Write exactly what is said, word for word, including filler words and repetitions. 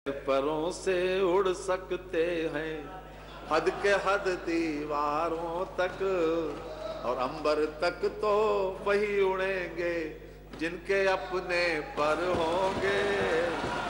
परों से उड़ सकते हैं हद के हद दीवारों तक, और अंबर तक तो वही उड़ेंगे जिनके अपने पर होंगे।